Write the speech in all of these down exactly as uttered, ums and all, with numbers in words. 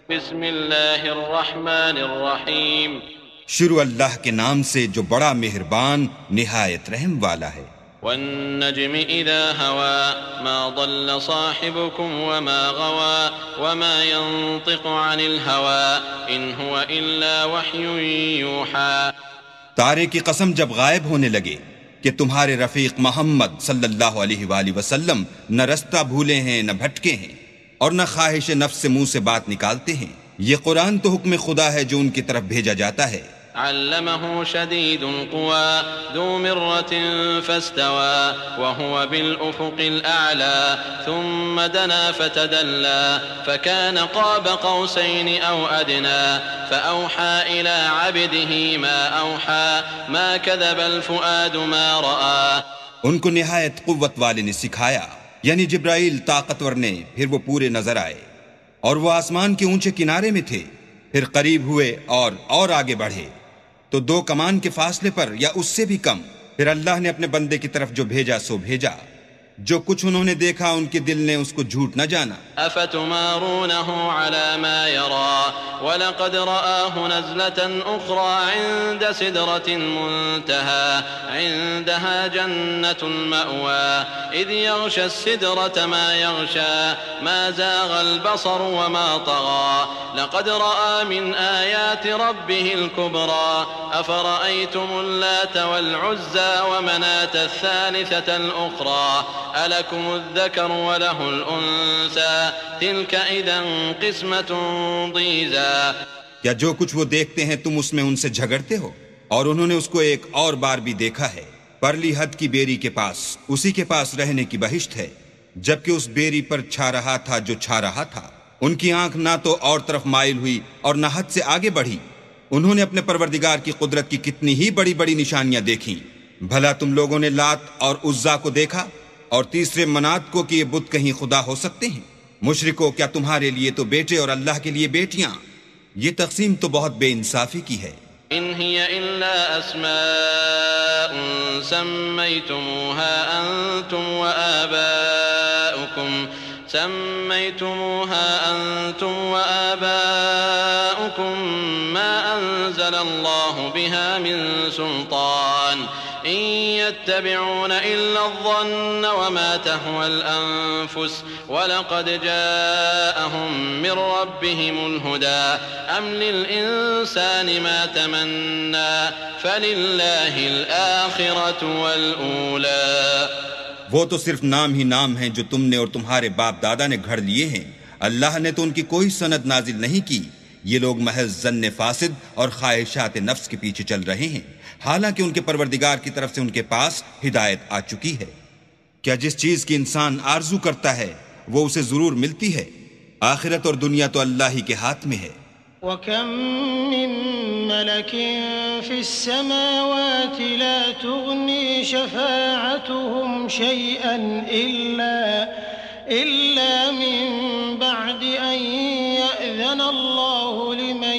بسم اللہ الرحمن الرحیم. شروع اللہ کے نام سے جو بڑا مہربان نہایت رحم والا ہے. والنجم اذا هوى ما ضل صاحبكم وما غوى وما ينطق عن الهوى ان هو الا وحي يوحى. تارے کی قسم جب غائب ہونے لگے کہ تمہارے رفیق محمد صلی اللہ علیہ وآلہ وسلم نہ رستہ بھولے ہیں نہ بھٹکے ہیں اور نہ خواہش نفس سے منہ سے بات نکالتے ہیں. یہ قرآن تو حکم خدا ہے جو ان کی طرف بھیجا جاتا ہے. علمه شدید القوى ذو مرة فاستوى وهو بالأفق الأعلى ثم دنا فتدلى فكان قاب قوسين أو أدنى فأوحى إلى عبده ما أوحى ما كذب الفؤاد ما رأى. ان کو نہایت قوت والے نے سکھایا، یعنی جبرائیل طاقتور نے، پھر وہ پورے نظر آئے اور وہ آسمان کے اونچے کنارے میں تھے، پھر قریب ہوئے اور اور آگے بڑھے تو دو کمان کے فاصلے پر یا اس سے بھی کم. پھر اللہ نے اپنے بندے کی طرف جو بھیجا سو بھیجا. جو کچھ انہوں نے دیکھا ان کے دل نے اس کو جھوٹ نہ جانا. افتمارونه على ما يرى ولقد رآه نزلة اخرى عند سدرة المنتهى عندها جنة المأوى اذ يغشى السدرة ما يغشى ما زاغ البصر وما طغى لقد رأى من آيات ربه الكبرى افرأيتم اللات والعزى ومناة الثالثة الأخرى ألكم الذكر وله الأنثى تلك إذا قسمة ضيزى. کیا جو کچھ وہ دیکھتے ہیں تم اس میں ان سے جھگڑتے ہو؟ اور انہوں نے اس کو ایک اور بار بھی دیکھا ہے، پرلی حد کی بیری کے پاس، اسی کے پاس رہنے کی بہشت ہے، جبکہ اس بیری پر چھا رہا تھا جو چھا رہا تھا. ان کی آنکھ نہ تو اور طرف مائل ہوئی اور نہ حد سے آگے بڑھی. انہوں نے اپنے پروردگار کی قدرت کی کتنی ہی بڑی بڑی نشانیاں دیکھیں. بھلا تم لوگوں نے لات اور عزا کو دیکھا اور تیسرے منات کو کہ یہ بت کہیں خدا ہو سکتے ہیں؟ مشرکو، کیا تمہارے لیے تو بیٹے اور اللہ کے لیے بیٹیاں؟ یہ تقسیم تو بہت بے انصافی کی ہے. ان هي الا اسماء سميتموها انتم وآباؤكم سميتموها أنتم وآباؤكم ما أنزل الله بها من سلطان إن يتبعون إلا الظن وما تهوى الأنفس ولقد جاءهم من ربهم الهدى أم للإنسان ما تمنى فلله الآخرة والأولى. وہ تو صرف نام ہی نام ہیں جو تم نے اور تمہارے باپ دادا نے گھڑ لیے ہیں. اللہ نے تو ان کی کوئی سند نازل نہیں کی. یہ لوگ محض ظن فاسد اور خواہشات نفس کے پیچھے چل رہے ہیں، حالانکہ ان کے پروردگار کی طرف سے ان کے پاس ہدایت آ چکی ہے. کیا جس چیز کی انسان آرزو کرتا ہے وہ اسے ضرور ملتی ہے؟ آخرت اور دنیا تو اللہ ہی کے ہاتھ میں ہے. وَكَم مِّن مَّلَكٍ فِي السَّمَاوَاتِ لَا تُغْنِي شَفَاعَتُهُمْ شَيْئًا إِلَّا إِلَّا مِن بَعْدِ أَن يَأْذَنَ اللَّهُ لِمَن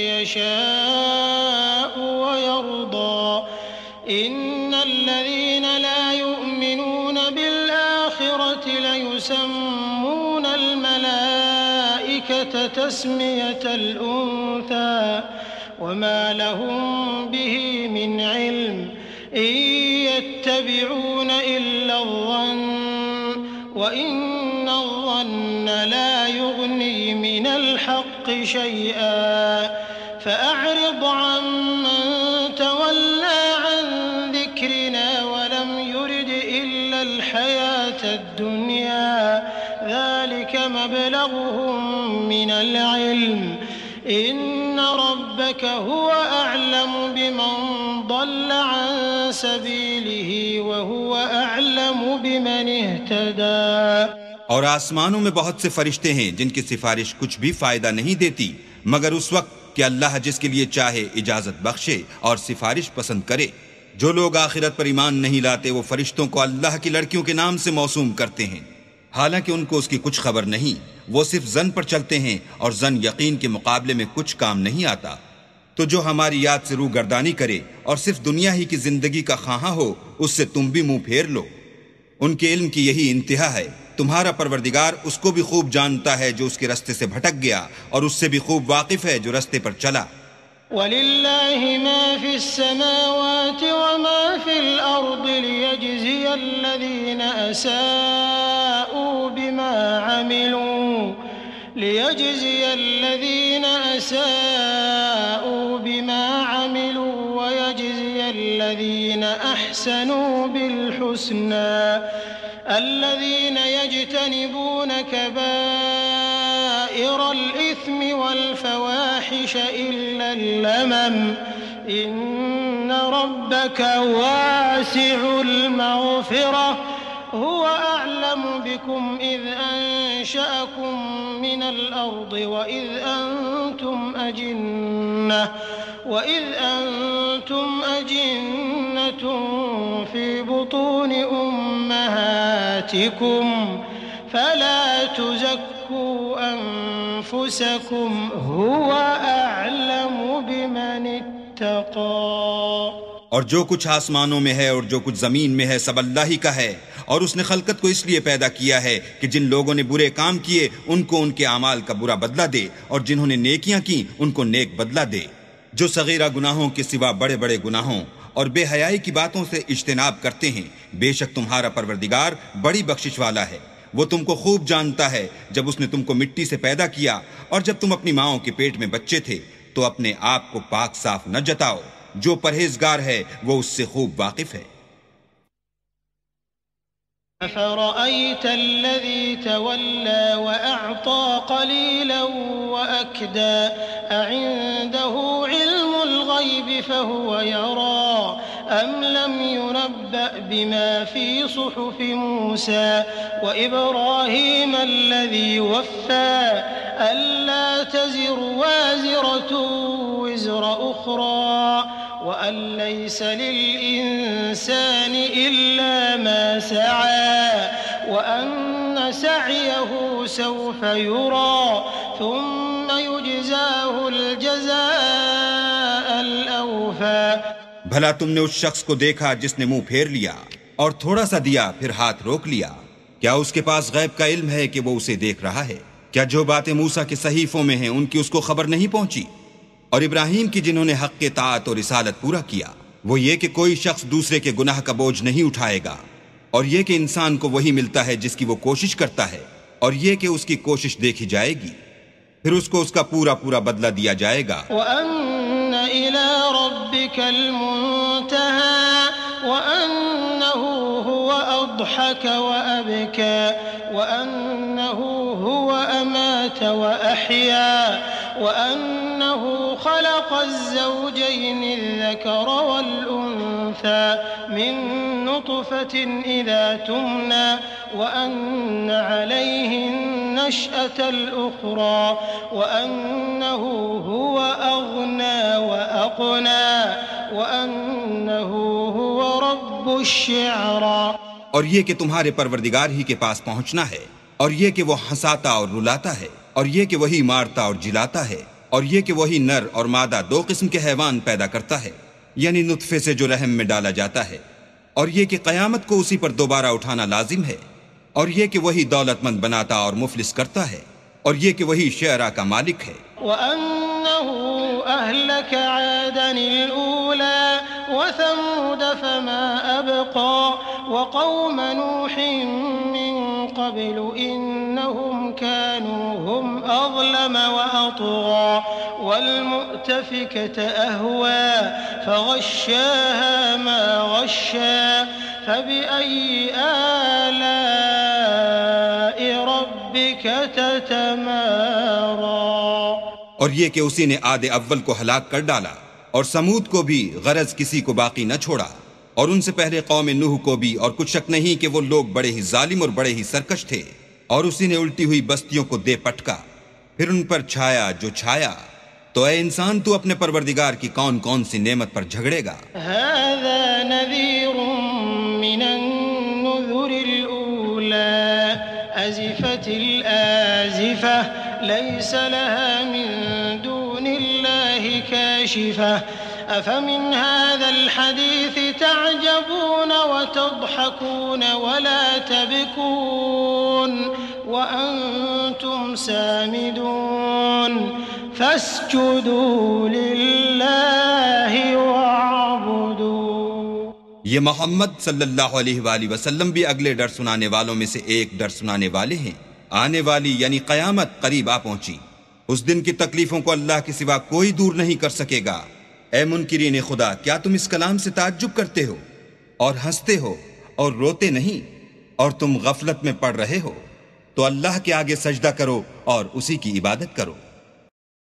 يَشَاءُ وَيَرْضَىٰ. إِنَّ الَّذِينَ لَا يُؤْمِنُونَ بِالْآخِرَةِ لَيُسَمُّونَ الْمَلَائِكَةَ تَسْمِيَةَ الْأُنثَىٰ وما لهم به من علم إن يتبعون إلا الظن وإن الظن لا يغني من الحق شيئا فأعرض عمن تولى عن ذكرنا ولم يرد إلا الحياة الدنيا ذلك مبلغهم من العلم إن ربك هو أعلم بمن ضل عن سبيله وهو أعلم بمن اهتدى. اور آسمانوں میں بہت سے فرشتے ہیں جن کی سفارش کچھ بھی فائدہ نہیں دیتی مگر اس وقت کہ اللہ جس کے لیے چاہے اجازت بخشے اور سفارش پسند کرے. جو لوگ آخرت پر ایمان نہیں لاتے وہ فرشتوں کو اللہ کی لڑکیوں کے نام سے موسوم کرتے ہیں، حالانکہ ان کو اس کی کچھ خبر نہیں. وہ صرف ظن پر چلتے ہیں اور ظن یقین کے مقابلے میں کچھ کام نہیں آتا. تو جو ہماری یاد سے روح گردانی کرے اور صرف دنیا ہی کی زندگی کا خواہاں ہو اس سے تم بھی منہ پھیر لو. ان کے علم کی یہی انتہا ہے تمہارا پروردگار اس کو بھی خوب جانتا ہے جو اس کے رستے سے بھٹک گیا، اور اس سے بھی خوب واقف ہے جو رستے پر چلا۔ وَلِلَّهِ مَا فِي السَّمَاوَاتِ وَمَا فِي الْأَرْضِ لِيَجْزِيَ الَّذِينَ أَسَاءُوا بِمَا عَمِلُوا لِيَجْزِيَ الَّذِينَ أَسَاءُوا بِمَا عَمِلُوا وَيَجْزِيَ الَّذِينَ أَحْسَنُوا بِالْحُسْنَى الَّذِينَ يَجْتَنِبُونَ كَبَائِرَ الْإِثْمِ وَالْفَوَاحِشَ إِلَّا اللَّمَمَ إِنَّ رَبَّكَ وَاسِعُ الْمَغْفِرَةِ هو أعلم بكم إذ أنشأكم من الأرض وإذ أنتم أجنة وإذ أنتم أجنة في بطون أمهاتكم فلا تزكوا أنفسكم هو أعلم بمن اتقى۔ اور جو کچھ آسمانوں میں ہے اور جو کچھ زمین میں ہے سب اللہ ہی کا ہے، اور اس نے خلقت کو اس لیے پیدا کیا ہے کہ جن لوگوں نے برے کام کیے ان کو ان کے اعمال کا برا بدلہ دے، اور جنہوں نے نیکیاں کی ان کو نیک بدلہ دے۔ جو صغیرہ گناہوں کے سوا بڑے بڑے گناہوں اور بے حیائی کی باتوں سے اجتناب کرتے ہیں، بے شک تمہارا پروردگار بڑی بخشش والا ہے۔ وہ تم کو خوب جانتا ہے جب اس نے تم کو مٹی سے پیدا کیا، اور جب تم اپنی ماؤں کے پیٹ میں بچے تھے تو اپنے آپ کو پاک صاف نہ جتاؤ، جو پرہیزگار ہے وہ اس سے خوب واقف ہے۔ أَفَرَأَيْتَ الَّذِي تَوَلَّى وَأَعْطَى قَلِيلًا وَأَكْدَى أَعِندَهُ عِلْمُ الْغَيْبِ فَهُوَ يَرَى أَمْ لَمْ يُنَبَّأْ بِمَا فِي صُحُفِ مُوسَى وَإِبْرَاهِيمَ الَّذِي وَفَّى أَلَّا تَزِرُ وَازِرَةٌ وِزْرَ أُخْرَى وَأَن لَّيْسَ لِلْإِنسَانِ إِلَّا مَا سَعَىٰ وَأَنَّ سَعْيَهُ سَوْفَ يُرَىٰ ثُمَّ يُجْزَاهُ الْجَزَاءَ الْأَوْفَىٰ۔ بھلا تم نے اس شخص کو دیکھا جس نے منہ پھیر لیا اور تھوڑا سا دیا پھر ہاتھ روک لیا؟ کیا اس کے پاس غیب کا علم ہے کہ وہ اسے دیکھ رہا ہے؟ کیا جو باتیں موسیٰ کے صحیفوں میں ہیں ان کی اس کو خبر نہیں پہنچی؟ اور ابراہیم کی جنہوں نے حق کے طاعت اور رسالت پورا کیا، وہ یہ کہ کوئی شخص دوسرے کے گناہ کا بوجھ نہیں اٹھائے گا، اور یہ کہ انسان کو وہی ملتا ہے جس کی وہ کوشش کرتا ہے، اور یہ کہ اس کی کوشش دیکھی جائے گی، پھر اس کو اس کا پورا پورا بدلہ دیا جائے گا۔ وَأَنَّ إِلَىٰ رَبِّكَ الْمُنتَهَىٰ وَأَنَّهُ هُوَ أَضْحَكَ وَأَبْكَىٰ وَأَنَّهُ هُوَ أَمَاتَ وَأَحْيَا وَأَنَّهُ خَلَقَ الزَّوْجَيْنِ الذَّكَرَ وَالْأُنثَىٰ مِن نُّطْفَةٍ إِذَا تُمْنَىٰ وَأَنَّ عَلَيْهِ النَّشْأَةَ الْأُخْرَىٰ وَأَنَّهُ هُوَ أَغْنَىٰ وَأَقْنَىٰ وَأَنَّهُ هُوَ رَبُّ الشِّعْرَىٰ۔ اور یہ کہ تمہارے پروردگار ہی کے پاس پہنچنا ہے، اور یہ کہ وہ ہنساتا اور رلاتا ہے، اور یہ کہ وہی مارتا اور جلاتا ہے، اور یہ کہ وہی نر اور مادہ دو قسم کے حیوان پیدا کرتا ہے، یعنی نطفے سے جو رحم میں ڈالا جاتا ہے، اور یہ کہ قیامت کو اسی پر دوبارہ اٹھانا لازم ہے، اور یہ کہ وہی دولت مند بناتا اور مفلس کرتا ہے، اور یہ کہ وہی شعراء کا مالک ہے۔ وَأَنَّهُ أَهْلَكَ عَادًا الْأُولَىٰ وَثَمُودَ فَمَا أَبْقَىٰ وَقَوْمَ نُوحٍ مِّن قَبْلُ إِنَّهُمْ كَانُوا هُمْ أَظْلَمَ وَأَطْغَىٰ وَالْمُؤْتَفِكَةَ أَهْوَىٰ فَغَشَّاهَا مَا غَشَّىٰ فَبِأَيِّ آلَاءِ رَبِّكَ تَتَمَارَىٰ۔ اور یہ کہ اسی نے عاد اول کو ہلاک کر ڈالا، اور سمود کو بھی غرض کسی کو باقی نہ چھوڑا، اور ان سے پہلے قوم نوح کو بھی، اور کچھ شک نہیں کہ وہ لوگ بڑے ہی ظالم اور بڑے ہی سرکش تھے، اور اسی نے الٹی ہوئی بستیوں کو دے پٹکا، پھر ان پر چھایا جو چھایا۔ تو اے انسان تو اپنے پروردگار کی کون کون سی نعمت پر جھگڑے گا؟ هذا نذير من النذر الأولى أزفت الآزفة ليس لها من دون الله كاشفة أفمن هذا الحديث تعجبون وتضحكون ولا تبكون وأنتم سامدون فاسجدوا لله واعبدوا. یہ محمد صلی اللہ علیہ وآلہ وسلم بھی اگلے ڈر سنانے والوں میں سے ایک ڈر سنانے والے ہیں. آنے والی یعنی قیامت قریب آ پہنچی. اس دن کی تکلیفوں کو اللہ کے سوا کوئی دور نہیں کر سکے گا. اے منکرین خدا، کیا تم اس کلام سے تعجب کرتے ہو اور ہنستے ہو اور روتے نہیں، اور تم غفلت میں پڑ رہے ہو؟ تو اللہ کے آگے سجدہ کرو اور اسی کی عبادت کرو.